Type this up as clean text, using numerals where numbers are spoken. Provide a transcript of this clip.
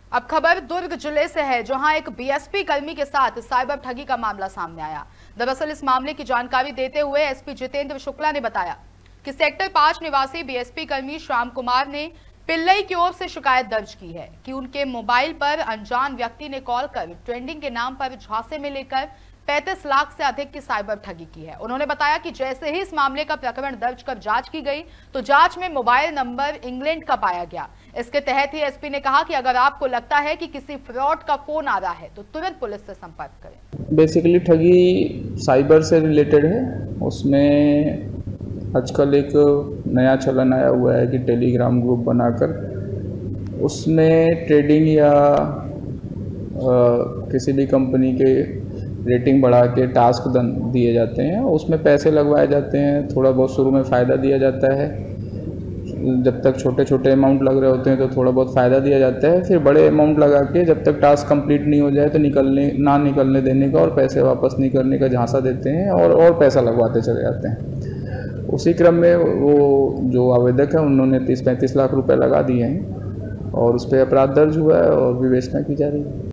अब खबर दुर्ग जिले से है, जहां एक बीएसपी कर्मी के साथ साइबर ठगी का मामला सामने आया। दरअसल इस मामले की जानकारी देते हुए एसपी जितेंद्र शुक्ला ने बताया कि सेक्टर 5 निवासी बीएसपी कर्मी श्याम कुमार ने पिल्लई की ओर से शिकायत दर्ज की है कि उनके मोबाइल पर अनजान व्यक्ति ने कॉल कर ट्रेंडिंग के नाम पर झांसे में लेकर 35 लाख से अधिक की साइबर ठगी की है। उन्होंने बताया कि जैसे ही इस मामले का प्रकरण दर्ज कर जांच की गई तो जांच में मोबाइल नंबर इंग्लैंड का पाया गया। इसके तहत ही एसपी ने कहा कि अगर आपको लगता है कि किसी फ्रॉड का फोन आ रहा है तो तुरंत पुलिस से संपर्क करें। बेसिकली ठगी साइबर से रिलेटेड है। उसमें आजकल एक नया चलन आया हुआ है कि टेलीग्राम ग्रुप बनाकर उसमें ट्रेडिंग या किसी भी कंपनी के रेटिंग बढ़ा के टास्क दिए जाते हैं, उसमें पैसे लगवाए जाते हैं। थोड़ा बहुत शुरू में फ़ायदा दिया जाता है, जब तक छोटे छोटे अमाउंट लग रहे होते हैं तो थोड़ा बहुत फ़ायदा दिया जाता है। फिर बड़े अमाउंट लगा के जब तक टास्क कंप्लीट नहीं हो जाए तो ना निकलने देने का और पैसे वापस नहीं करने का झांसा देते हैं और पैसा लगवाते चले जाते हैं। उसी क्रम में वो जो आवेदक है उन्होंने 30-35 लाख रुपए लगा दिए हैं और उस पर अपराध दर्ज हुआ है और विवेचना की जा रही है।